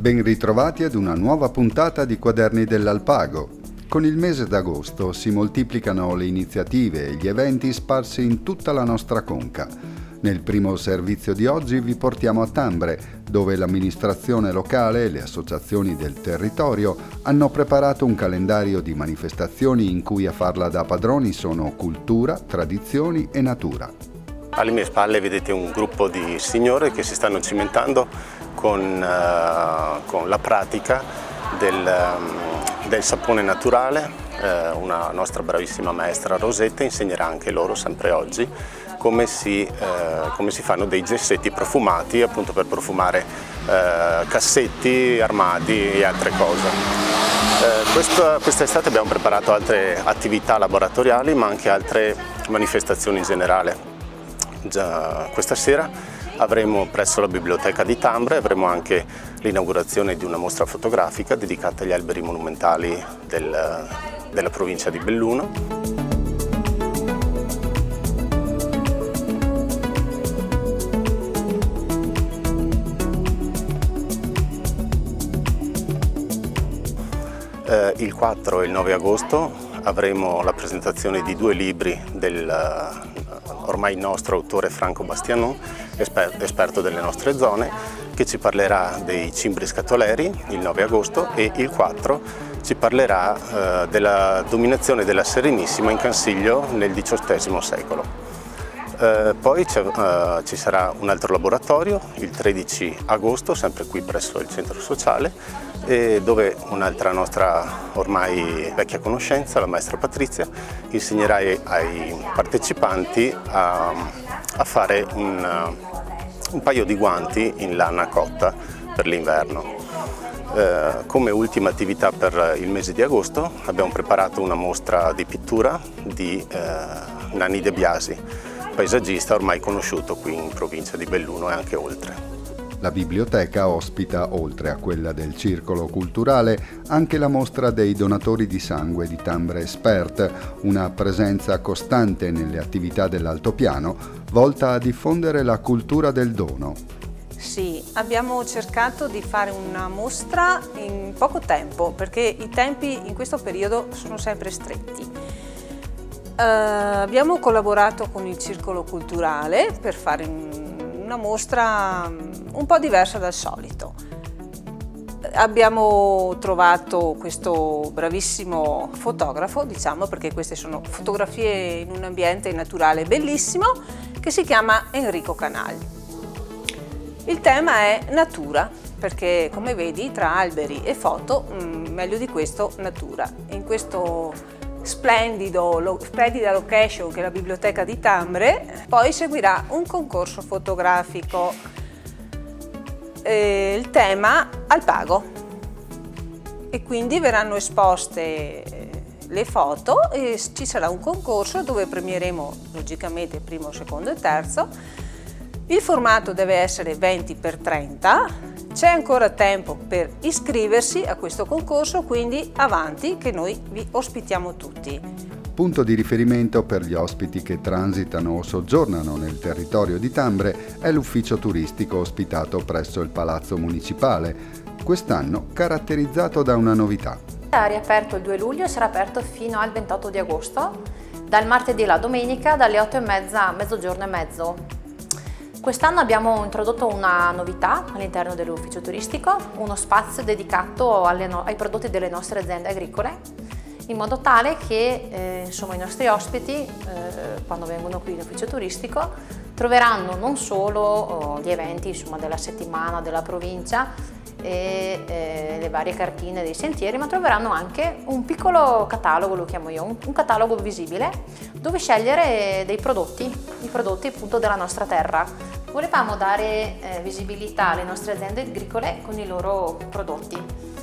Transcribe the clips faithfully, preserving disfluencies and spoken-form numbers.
Ben ritrovati ad una nuova puntata di Quaderni dell'Alpago. Con il mese d'agosto si moltiplicano le iniziative e gli eventi sparsi in tutta la nostra conca. Nel primo servizio di oggi vi portiamo a Tambre, dove l'amministrazione locale e le associazioni del territorio hanno preparato un calendario di manifestazioni in cui a farla da padroni sono cultura, tradizioni e natura. Alle mie spalle vedete un gruppo di signore che si stanno cimentando con, uh, con la pratica del, um, del sapone naturale. Uh, una nostra bravissima maestra Rosetta insegnerà anche loro, sempre oggi, come si, uh, come si fanno dei gessetti profumati, appunto per profumare uh, cassetti, armadi e altre cose. Uh, questa, quest'estate abbiamo preparato altre attività laboratoriali, ma anche altre manifestazioni in generale. Già questa sera avremo presso la Biblioteca di Tambre avremo anche l'inaugurazione di una mostra fotografica dedicata agli alberi monumentali del, della provincia di Belluno. Eh, il quattro e il nove agosto avremo la presentazione di due libri del ormai nostro autore Franco Bastianon, esper esperto delle nostre zone, che ci parlerà dei cimbri scatoleri il nove agosto e il quattro ci parlerà eh, della dominazione della Serenissima in Cansiglio nel diciottesimo secolo. Eh, poi eh, ci sarà un altro laboratorio il tredici agosto, sempre qui presso il centro sociale, e dove un'altra nostra ormai vecchia conoscenza, la maestra Patrizia, insegnerà ai, ai partecipanti a, a fare un, un paio di guanti in lana cotta per l'inverno. Eh, come ultima attività per il mese di agosto abbiamo preparato una mostra di pittura di eh, Nanni De Biasi, paesaggista ormai conosciuto qui in provincia di Belluno e anche oltre. La biblioteca ospita, oltre a quella del Circolo Culturale, anche la mostra dei donatori di sangue di Tambre Espert, una presenza costante nelle attività dell'altopiano, volta a diffondere la cultura del dono. Sì, abbiamo cercato di fare una mostra in poco tempo, perché i tempi in questo periodo sono sempre stretti. Uh, abbiamo collaborato con il Circolo Culturale per fare un una mostra un po' diversa dal solito. Abbiamo trovato questo bravissimo fotografo, diciamo, perché queste sono fotografie in un ambiente naturale bellissimo, che si chiama Enrico Canal. Il tema è natura, perché come vedi tra alberi e foto, mh, meglio di questo natura. In questo Splendido, lo, splendida location che è la Biblioteca di Tambre, poi seguirà un concorso fotografico. Eh, il tema Alpago, e quindi verranno esposte le foto e ci sarà un concorso dove premieremo logicamente il primo, secondo e terzo. Il formato deve essere venti per trenta. C'è ancora tempo per iscriversi a questo concorso, quindi avanti che noi vi ospitiamo tutti. Punto di riferimento per gli ospiti che transitano o soggiornano nel territorio di Tambre è l'ufficio turistico ospitato presso il Palazzo Municipale, quest'anno caratterizzato da una novità. Ha riaperto il due luglio e sarà aperto fino al ventotto di agosto, dal martedì alla domenica, dalle otto e mezza a mezzogiorno e mezzo. Quest'anno abbiamo introdotto una novità all'interno dell'ufficio turistico, uno spazio dedicato alle no- ai prodotti delle nostre aziende agricole, in modo tale che eh, insomma, i nostri ospiti, eh, quando vengono qui in ufficio turistico, troveranno non solo oh, gli eventi insomma, della settimana, della provincia e eh, le varie cartine dei sentieri, ma troveranno anche un piccolo catalogo, lo chiamo io, un, un catalogo visibile, dove scegliere dei prodotti, i prodotti appunto della nostra terra. Volevamo dare eh, visibilità alle nostre aziende agricole con i loro prodotti.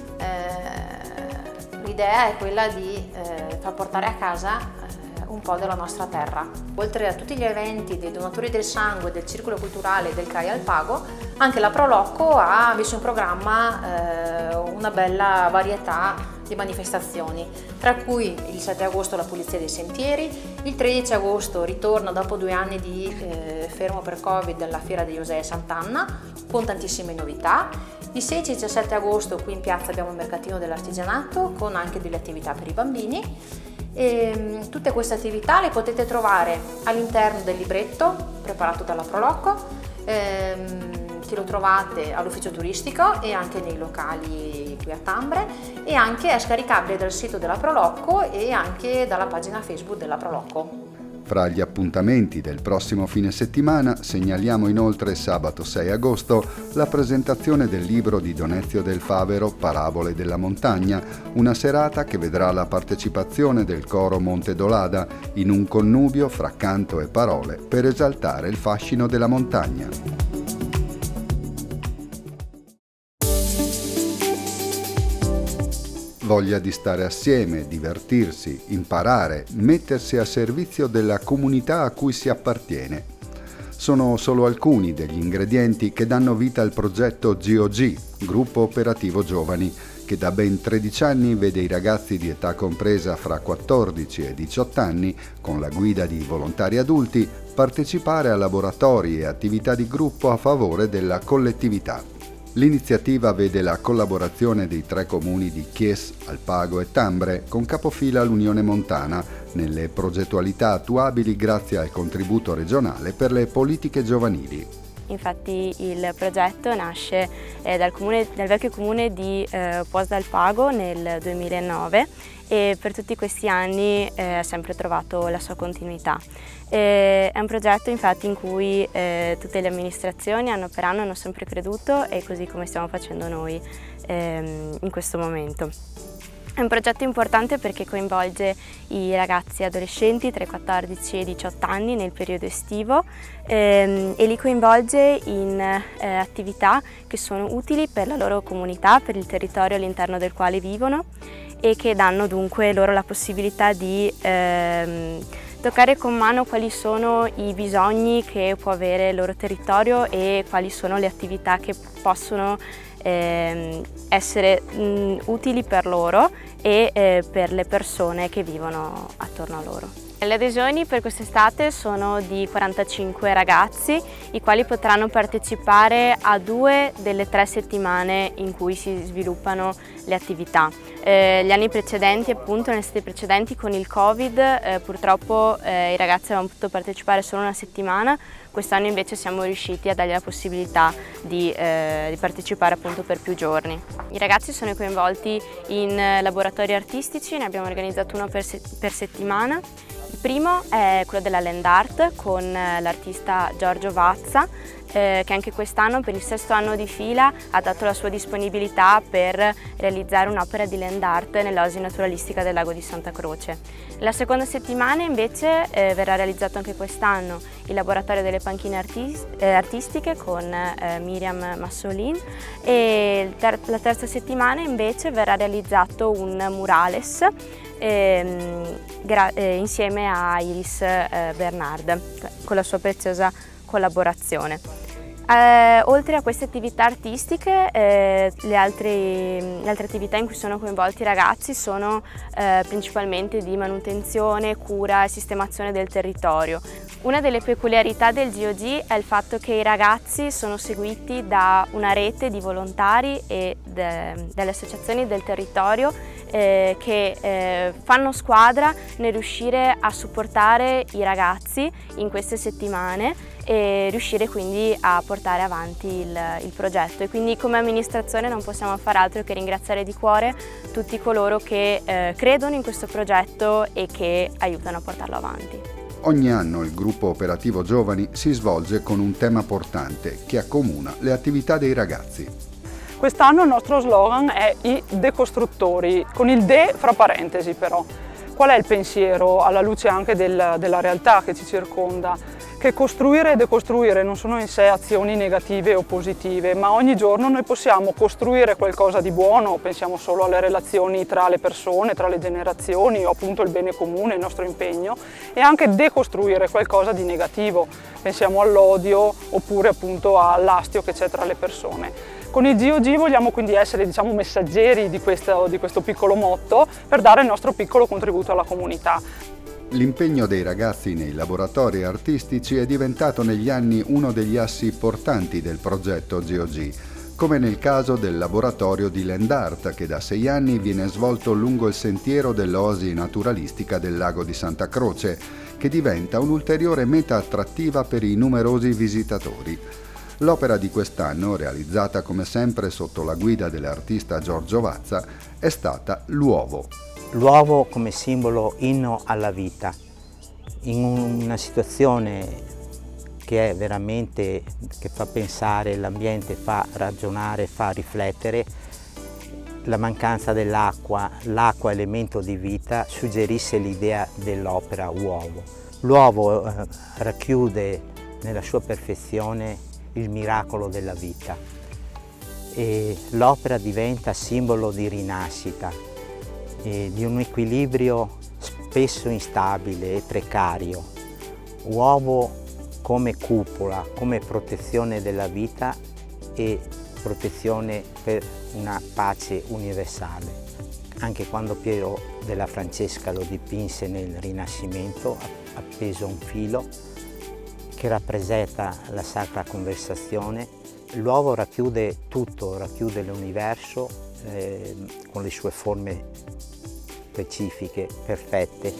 Eh, l'idea è quella di eh, far portare a casa eh, un po' della nostra terra. Oltre a tutti gli eventi dei donatori del sangue, del Circolo Culturale e del C A I Alpago, anche la Proloco ha messo in programma eh, una bella varietà di manifestazioni, tra cui il sette agosto la pulizia dei sentieri, il tredici agosto ritorna dopo due anni di eh, fermo per Covid la fiera di José e Sant'Anna con tantissime novità. Il sedici e diciassette agosto qui in piazza abbiamo il mercatino dell'artigianato con anche delle attività per i bambini. E, tutte queste attività le potete trovare all'interno del libretto preparato dalla Proloco, ehm, che lo trovate all'ufficio turistico e anche nei locali qui a Tambre, e anche è scaricabile dal sito della Proloco e anche dalla pagina Facebook della Proloco. Fra gli appuntamenti del prossimo fine settimana segnaliamo inoltre sabato sei agosto la presentazione del libro di Donezio Del Favero Parabole della montagna, una serata che vedrà la partecipazione del coro Monte Dolada in un connubio fra canto e parole per esaltare il fascino della montagna. Voglia di stare assieme, divertirsi, imparare, mettersi a servizio della comunità a cui si appartiene. Sono solo alcuni degli ingredienti che danno vita al progetto G O G, Gruppo Operativo Giovani, che da ben tredici anni vede i ragazzi di età compresa fra quattordici e diciotto anni, con la guida di volontari adulti, partecipare a laboratori e attività di gruppo a favore della collettività. L'iniziativa vede la collaborazione dei tre comuni di Chies, Alpago e Tambre, con capofila l'Unione Montana, nelle progettualità attuabili grazie al contributo regionale per le politiche giovanili. Infatti il progetto nasce eh, dal, comune, dal vecchio comune di eh, Puos d'Alpago nel duemilanove e per tutti questi anni eh, ha sempre trovato la sua continuità. Eh, è un progetto infatti in cui eh, tutte le amministrazioni anno per anno hanno sempre creduto, e così come stiamo facendo noi ehm, in questo momento. È un progetto importante perché coinvolge i ragazzi e adolescenti tra i quattordici e i diciotto anni nel periodo estivo ehm, e li coinvolge in eh, attività che sono utili per la loro comunità, per il territorio all'interno del quale vivono, e che danno dunque loro la possibilità di ehm, toccare con mano quali sono i bisogni che può avere il loro territorio e quali sono le attività che possono eh, essere mh, utili per loro e eh, per le persone che vivono attorno a loro. Le adesioni per quest'estate sono di quarantacinque ragazzi, i quali potranno partecipare a due delle tre settimane in cui si sviluppano le attività. Eh, gli anni precedenti, appunto, nelle estate precedenti con il Covid, eh, purtroppo eh, i ragazzi avevano potuto partecipare solo una settimana. Quest'anno invece siamo riusciti a dargli la possibilità di, eh, di partecipare appunto per più giorni. I ragazzi sono coinvolti in laboratori artistici, ne abbiamo organizzato uno per, se per settimana. Il primo è quello della Land Art con l'artista Giorgio Vazza, eh, che anche quest'anno per il sesto anno di fila ha dato la sua disponibilità per realizzare un'opera di Land Art nell'oasi naturalistica del lago di Santa Croce. La seconda settimana invece eh, verrà realizzato anche quest'anno il laboratorio delle panchine artis eh, artistiche con eh, Miriam Massolin, e ter la terza settimana invece verrà realizzato un murales ehm, eh, insieme a Iris eh, Bernard con la sua preziosa collaborazione. Eh, oltre a queste attività artistiche, eh, le, altre, le altre attività in cui sono coinvolti i ragazzi sono eh, principalmente di manutenzione, cura e sistemazione del territorio. Una delle peculiarità del G O G è il fatto che i ragazzi sono seguiti da una rete di volontari e de, delle associazioni del territorio eh, che eh, fanno squadra nel riuscire a supportare i ragazzi in queste settimane e riuscire quindi a portare avanti il, il progetto. E quindi come amministrazione non possiamo fare altro che ringraziare di cuore tutti coloro che eh, credono in questo progetto e che aiutano a portarlo avanti. Ogni anno il gruppo operativo Giovani si svolge con un tema portante che accomuna le attività dei ragazzi. Quest'anno il nostro slogan è i decostruttori, con il de fra parentesi però. Qual è il pensiero alla luce anche del, della realtà che ci circonda? che costruire e decostruire non sono in sé azioni negative o positive, ma ogni giorno noi possiamo costruire qualcosa di buono, pensiamo solo alle relazioni tra le persone, tra le generazioni o appunto il bene comune, il nostro impegno, e anche decostruire qualcosa di negativo, pensiamo all'odio oppure appunto all'astio che c'è tra le persone. Con il G O G vogliamo quindi essere, diciamo, messaggeri di questo, di questo piccolo motto per dare il nostro piccolo contributo alla comunità. L'impegno dei ragazzi nei laboratori artistici è diventato negli anni uno degli assi portanti del progetto G O G, come nel caso del laboratorio di Land Art che da sei anni viene svolto lungo il sentiero dell'oasi naturalistica del lago di Santa Croce, che diventa un'ulteriore meta attrattiva per i numerosi visitatori. L'opera di quest'anno, realizzata come sempre sotto la guida dell'artista Giorgio Vazza, è stata L'Uovo. L'uovo come simbolo inno alla vita, in una situazione che è veramente, che fa pensare, l'ambiente fa ragionare, fa riflettere, la mancanza dell'acqua, l'acqua elemento di vita, suggerisse l'idea dell'opera Uovo. L'uovo eh, racchiude nella sua perfezione il miracolo della vita e l'opera diventa simbolo di rinascita, di un equilibrio spesso instabile e precario. Uovo come cupola, come protezione della vita e protezione per una pace universale. Anche quando Piero della Francesca lo dipinse nel Rinascimento, appeso a un filo che rappresenta la Sacra Conversazione, l'uovo racchiude tutto, racchiude l'universo eh, con le sue forme specifiche, perfette.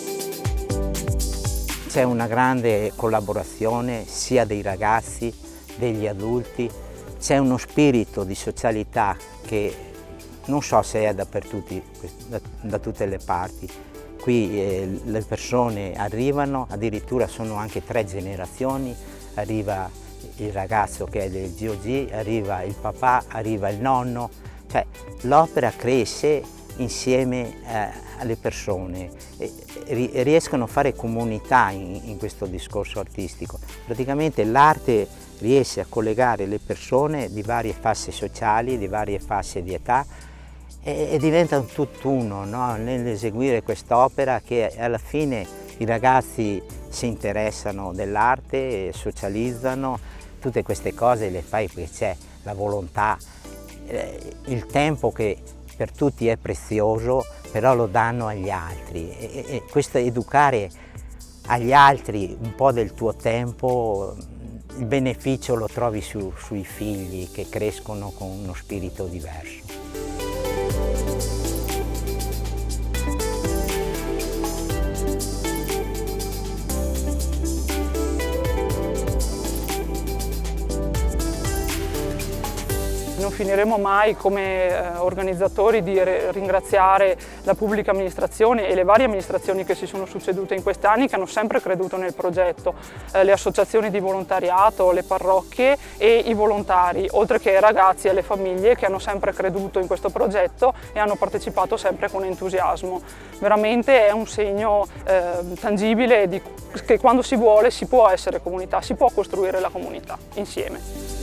C'è una grande collaborazione sia dei ragazzi, degli adulti, c'è uno spirito di socialità che non so se è dappertutto, da, da tutte le parti. Qui eh, le persone arrivano, addirittura sono anche tre generazioni, arriva il ragazzo che è del G O G, arriva il papà, arriva il nonno, cioè l'opera cresce insieme eh, alle persone e, e riescono a fare comunità in, in questo discorso artistico. Praticamente l'arte riesce a collegare le persone di varie fasce sociali, di varie fasce di età e, e diventa un tutt'uno, no? Nell'eseguire quest'opera che alla fine i ragazzi si interessano dell'arte, socializzano, tutte queste cose le fai perché c'è la volontà, eh, il tempo che per tutti è prezioso, però lo danno agli altri e, e questo educare agli altri un po' del tuo tempo, il beneficio lo trovi su, sui figli che crescono con uno spirito diverso. Non finiremo mai come eh, organizzatori di ringraziare la pubblica amministrazione e le varie amministrazioni che si sono succedute in questi anni che hanno sempre creduto nel progetto, eh, le associazioni di volontariato, le parrocchie e i volontari, oltre che ai ragazzi e alle famiglie che hanno sempre creduto in questo progetto e hanno partecipato sempre con entusiasmo. Veramente è un segno eh, tangibile di, che quando si vuole si può essere comunità, si può costruire la comunità insieme.